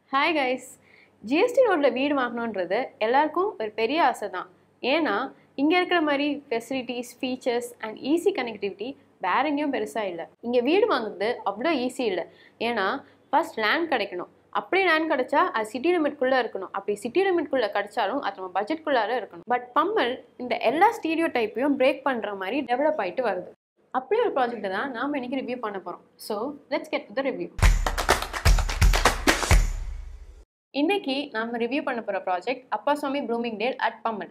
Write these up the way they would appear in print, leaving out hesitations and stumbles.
Hi guys, GST ரோட்ல வீடு வாங்கணும்ன்றது எல்லாருக்கும் ஒரு பெரிய ஆசை தான். ஏன்னா இங்க இருக்கிற மாதிரி facilities, features and easy connectivity வேற எங்கேயும் பெருசா இல்லை. இங்க வீடு வாங்குறது அவ்வளோ ஈஸி இல்லை. ஏன்னா ஃபர்ஸ்ட் லேண்ட் கிடைக்கணும். அப்படி லேண்ட் கிடைச்சா அது சிட்டி லிமிட்குள்ளே இருக்கணும். அப்படி சிட்டி லிமிட்குள்ளே கிடைச்சாலும் அது நம்ம பட்ஜெட்குள்ளார இருக்கணும். பட் பம்மல் இந்த எல்லா ஸ்டீரியோ டைப்பையும் பிரேக் பண்ணுற மாதிரி டெவலப் ஆகிட்டு வருது. அப்படி ஒரு ப்ராஜெக்ட் தான் நாம் இன்னைக்கு ரிவ்யூ பண்ண போகிறோம். So let's get to the review. இன்னைக்கு நாம ரிவ்யூ பண்ண போற project Appaswamy Bloomingdale at Pammal.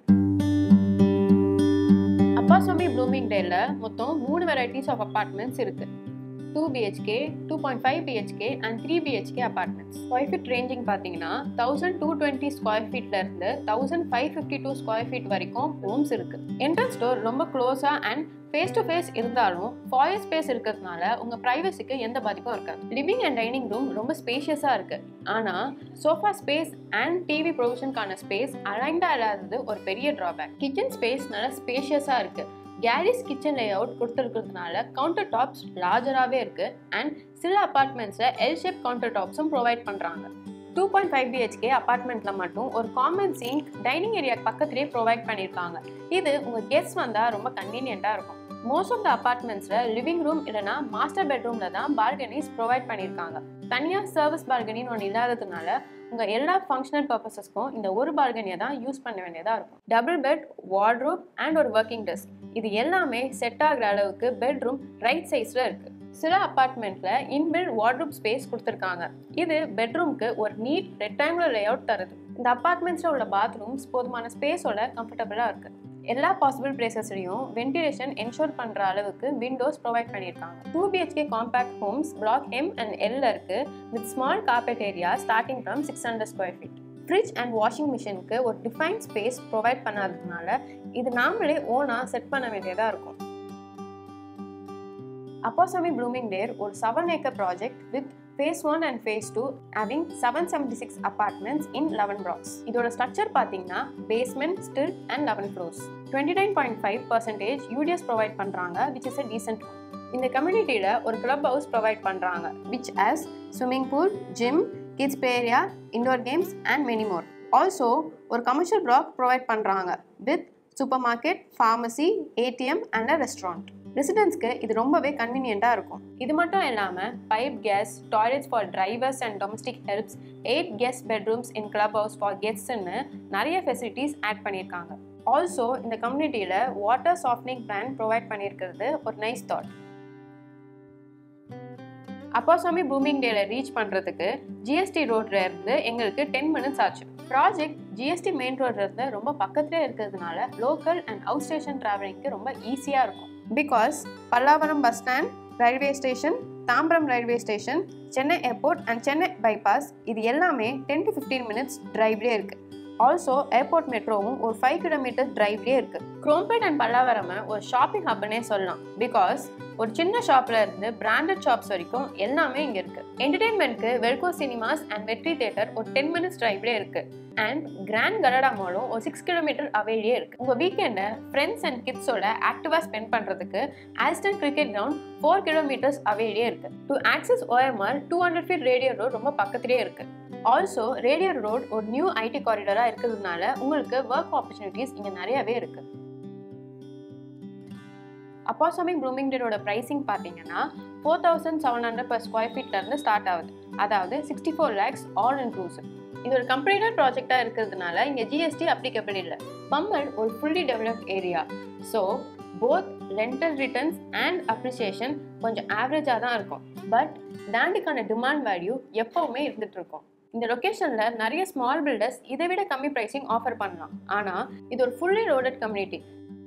Appaswamy ப்ளூமிங்டேல்ல மொத்தம் 3 வெரைட்டிஸ் ஆஃப் அபார்ட்மெண்ட்ஸ் இருக்கு. 2 BHK, 2.5 BHK and 3 BHK apartments. Square feet ranging பார்த்தீங்கன்னா 1220 ஸ்கொயர் ஃபீட்ல இருந்து 1552 ஸ்கொயர் ஃபீட் வரைக்கும் ரூம்ஸ் இருக்கு. என்ட்ரன்ஸ் டோர் ரொம்ப க்ளோஸா அண்ட் ஃபேஸ் டு ஃபேஸ் இருந்தாலும் ஃபாயர் ஸ்பேஸ் இருக்கிறதுனால உங்க பிரைவசிக்கு எந்த பாதிப்பும் இருக்காது. லிவிங் அண்ட் டைனிங் ரூம் ரொம்ப ஸ்பேஷியஸா இருக்கு. ஆனா சோஃபா ஸ்பேஸ் அண்ட் டிவி ப்ரொவிஷனுக்கான ஸ்பேஸ் அலைண்டா இல்லாதது ஒரு பெரிய டிராபேக். கிச்சன் ஸ்பேஸ் நல்லா ஸ்பேஷியஸா இருக்கு. கேரிஸ் கிச்சன் லே அவுட் கொடுத்துருக்கிறதுனால கவுண்டர் டாப்ஸ் லார்ஜராகவே இருக்கு அண்ட் சில அபார்ட்மெண்ட்ஸில் எல் ஷேப் கவுண்டர் டாப்ஸும் ப்ரொவைட் பண்ணுறாங்க. 2.5 BHK அபார்ட்மெண்ட்ல மட்டும் ஒரு காமன் சிங்க் டைனிங் ஏரியா பக்கத்துலேயே ப்ரொவைட் பண்ணியிருக்காங்க. இது உங்கள் கெஸ்ட் வந்தால் ரொம்ப கன்வீனியண்ட்டாக இருக்கும். மோஸ்ட் ஆஃப் த அபார்ட்மெண்ட்ஸில் லிவிங் ரூம் இல்லைனா மாஸ்டர் பெட்ரூமில் தான் பால்கனிஸ் ப்ரொவைட் பண்ணியிருக்காங்க. தனியாக சர்வீஸ் பால்கனின்னு ஒன்று இல்லாததுனால உங்கள் எல்லா ஃபங்க்ஷனல் பர்பஸஸ்க்கும் இந்த ஒரு பால்கனியை தான் யூஸ் பண்ண வேண்டியதாக இருக்கும். டபுள் பெட், வார்ட்ரோப் அண்ட் ஒரு ஒர்க்கிங் டெஸ்க் இது எல்லாமே செட் ஆகிற அளவுக்கு பெட்ரூம் ரைட் சைஸில் இருக்குது. சில அபார்ட்மெண்ட்ல இன்பில்ட் வார்ட்ரோப் ஸ்பேஸ் கொடுத்துருக்காங்க. இது பெட்ரூம்க்கு ஒரு நீட் ரெக்டாங்குலர் லேஅவுட் தருது. இந்த அபார்ட்மெண்ட்ஸ்ல உள்ள பாத்ரூம்ஸ் போதுமான ஸ்பேஸோட கம்ஃபர்டபுளா இருக்கு. எல்லா பாசிபிள் பிளேசஸ்லையும் வென்டிலேஷன் என்ஷோர் பண்ற அளவுக்கு விண்டோஸ் ப்ரொவைட் பண்ணியிருக்காங்க. 2 BHK compact homes block M and L இருக்கு with small carpet area starting from 600 square feet. Fridge and washing மிஷினுக்கு ஒரு டிஃபைன் ஸ்பேஸ் ப்ரொவைட் பண்ணாததுனால இது நாமளே ஓனா செட் பண்ண வேண்டியதா இருக்கும். Apposamy Bloomingdale ஒரு 7 acre project with phase 1 and phase 2 having 776 apartments in 11 blocks. இதோட ஸ்ட்ரக்சர் பார்த்தீங்கன்னா basement, stilt and 11 floors. 29.5% UDS provide பண்றாங்க which is a decent one. இந்த கம்யூனிட்டியில ஒரு கிளப் ஹவுஸ் ப்ரொவைட் பண்றாங்க which has swimming pool, gym, kids play area, indoor games and many more. Also ஒரு commercial block provide பண்றாங்க with supermarket, pharmacy, ATM and a restaurant. ரெசிடென்ட்ஸ்க்கு இது ரொம்பவே கன்வீனியண்ட்டாக இருக்கும். இது மட்டும் இல்லாமல் pipe gas, toilets for drivers and domestic helps, 8 guest bedrooms in club house for கெஸ்ட்ஸ்ன்னு நிறைய ஃபெசிலிட்டிஸ் ஆட் பண்ணியிருக்காங்க. ஆல்சோ இந்த கம்யூனிட்டியில் வாட்டர் சாஃப்ட்னிங் பிளான் ப்ரொவைட் பண்ணியிருக்கிறது ஒரு நைஸ் தாட். அப்பாசாமி ப்ளூமிங்டேலை ரீச் பண்ணுறதுக்கு GST ரோட்ல இருந்து எங்களுக்கு 10 minutes ஆச்சு. ப்ராஜெக்ட் GST மெயின் ரோட்ல இருந்து ரொம்ப பக்கத்துலேயே இருக்கிறதுனால லோக்கல் அண்ட் அவுட் ஸ்டேஷன் டிராவலிங்க்கு ரொம்ப ஈஸியாக இருக்கும். Because Pallavaram bus stand, railway station, Tambaram railway station, Chennai airport and Chennai bypass இது எல்லாமே 10 to 15 minutes டிரைவ்லேயே இருக்குது. ஆல்சோ ஏர்போர்ட் மெட்ரோவும் ஒரு 5 kilometers டிரைவ்லேயே இருக்குது. குரோம்பேட் அண்ட் பல்லாவரமை ஒரு ஷாப்பிங் ஹப்னே சொல்லலாம். பிகாஸ் ஒரு சின்ன ஷாப்ல இருந்து பிராண்டட் ஷாப்ஸ் வரைக்கும் எல்லாமே இங்கே இருக்குது. என்டர்டெயின்மெண்ட்க்கு Velco cinemas and Vetri theatre ஒரு 10 minutes டிரைவ்லேயே இருக்குது. அண்ட் கிராண்ட் கலடா மாலும் ஒரு 6 kilometers அவேலியே இருக்கு. உங்க வீக்கெண்டை ஃப்ரெண்ட்ஸ் அண்ட் கிட்ஸோட ஆக்டிவா ஸ்பெண்ட் பண்றதுக்கு ஆஸ்டன் கிரிக்கெட் கிரவுண்ட் 4 kilometers அவேலியே இருக்கு. To access OMR 200 feet radial road ரொம்ப பக்கத்திலே இருக்கு. ஆல்சோ ரேடியல் ரோட் ஒரு நியூ IT காரிடாரா இருக்கிறதுனால உங்களுக்கு ஒர்க் ஆப்பர்ச்சுனிட்டிஸ் இங்க நிறையவே இருக்கு. அப்பாசாமி ப்ளூமிங்டேலோட பிரைசிங் பார்த்தீங்கன்னா 4700 per square feetல இருந்து ஸ்டார்ட் ஆகுது. அதாவது 64 lakhs ஆல் இன்க்ளூசிவ். இது ஒரு கம்ப்ளீட்டட் ப்ராஜெக்டாக இருக்கிறதுனால இங்கே GST அப்ளிகபிள் இல்லை. பம்மல் ஒரு fully developed area. So both rental returns and appreciation கொஞ்சம் ஆவரேஜாக தான் இருக்கும். பட் லேண்டுக்கான டிமாண்ட் வேல்யூ எப்போவுமே இருந்துட்டு இருக்கும். இந்த லொக்கேஷனில் நிறைய ஸ்மால் பில்டர்ஸ் இதை விட கம்மி ப்ரைஸிங் ஆஃபர் பண்ணலாம். ஆனால் இது ஒரு fully loaded community.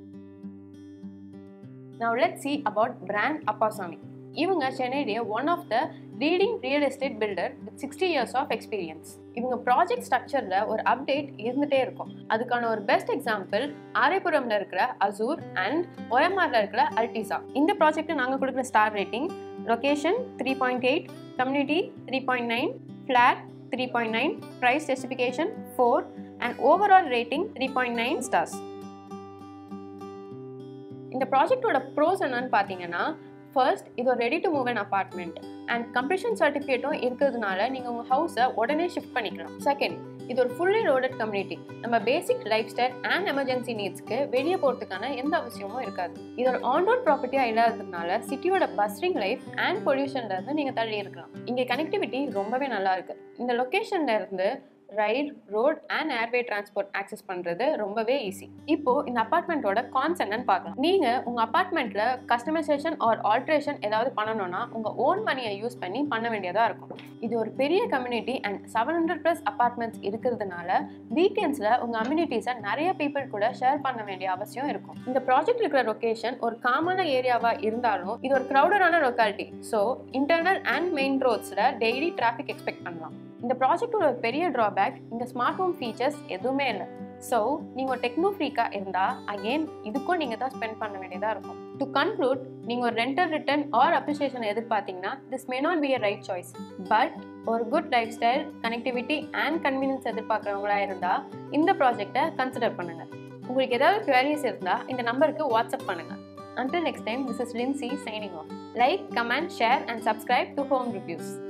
Now let's see about brand Apposamy. இவங்க சென்னையிலேயே one of the leading real estate builder with 60 years of experience. இவங்க ப்ராஜெக்ட் ஸ்ட்ரக்சரில் ஒரு அப்டேட் இருந்துகிட்டே இருக்கும். அதுக்கான ஒரு பெஸ்ட் எக்ஸாம்பிள் ஆரைபுரமில் இருக்கிற அசூர் அண்ட் OMRல இருக்கிற அல்டிசா. இந்த ப்ராஜெக்ட் நாங்கள் கொடுக்குற star rating location 3.8, community 3.9, flat 3.9, price specification 4 and overall rating 3.9 stars. இந்த ப்ராஜெக்டோட ப்ரோஸ் என்னன்னு பார்த்தீங்கன்னா ஃபர்ஸ்ட், இது ஒரு ready to move in apartment and completion சர்டிஃபிகேட்டும் இருக்கிறதுனால நீங்கள் உங்கள் ஹவுஸை உடனே ஷிஃப்ட் பண்ணிக்கலாம். செகண்ட், இது ஒரு ஃபுல்லி லோடட் கம்யூனிட்டி. நம்ம basic life style and emergency நீட்ஸ்க்கு வெளியே போகிறதுக்கான எந்த அவசியமும் இருக்காது. இது ஒரு ஆன் ரோட் ப்ராப்பர்ட்டியாக இல்லாததுனால சிட்டியோட பஸ்ரிங் லைஃப் அண்ட் பொல்யூஷன்ல இருந்து நீங்கள் தள்ளி இருக்கலாம். இங்கே கனெக்டிவிட்டி ரொம்பவே நல்லா இருக்கு. இந்த லொக்கேஷன்ல இருந்து rail, road and airway transport access பண்ணுறது ரொம்பவே ஈஸி. இப்போ இந்த அப்பார்ட்மெண்ட்டோட கான்ஸ் என்னன்னு பார்க்கலாம். நீங்கள் உங்கள் அப்பார்ட்மெண்ட்டில் கஸ்டமைசேஷன் ஆர் ஆல்ட்ரேஷன் ஏதாவது பண்ணணும்னா உங்கள் ஓன் மணியை யூஸ் பண்ணி பண்ண வேண்டியதாக இருக்கும். இது ஒரு பெரிய கம்யூனிட்டி அண்ட் 700+ அப்பார்ட்மெண்ட்ஸ் இருக்கிறதுனால வீக்கெண்ட்ஸில் உங்கள் அம்யூனிட்டிஸை நிறைய பீப்புள் கூட ஷேர் பண்ண வேண்டிய அவசியம் இருக்கும். இந்த ப்ராஜெக்ட் இருக்கிற லொக்கேஷன் ஒரு காமனான ஏரியாவாக இருந்தாலும் இது ஒரு க்ரௌடடான locality. So internal and main ரோட்ஸில் டெய்லி டிராஃபிக் எக்ஸ்பெக்ட் பண்ணலாம். இந்த ப்ராஜெக்டோட பெரிய ட்ராபேக் இந்த ஸ்மார்ட் ஹோம் ஃபீச்சர்ஸ் எதுவுமே இல்லை. ஸோ நீங்கள் ஒரு டெக்னோ ஃப்ரீக்காக இருந்தால் அகெயின் இதுக்கும் நீங்கள் தான் ஸ்பெண்ட் பண்ண வேண்டியதாக இருக்கும். டு கன்க்ளூட், நீங்கள் ஒரு ரெண்டல் ரிட்டர்ன் ஆர் அப்ரிசியேஷன் எதிர்பார்த்தீங்கன்னா this may not be a right choice. But ஒரு good life style, connectivity and convenience எதிர்பார்க்குறவங்களா இருந்தால் இந்த ப்ராஜெக்டை கன்சிடர் பண்ணுங்கள். உங்களுக்கு ஏதாவது குவரிஸ் இருந்தால் இந்த நம்பருக்கு வாட்ஸ்அப் பண்ணுங்கள். Until next time, this is Lindsay signing off. Like, comment, share and subscribe to Home Reviews.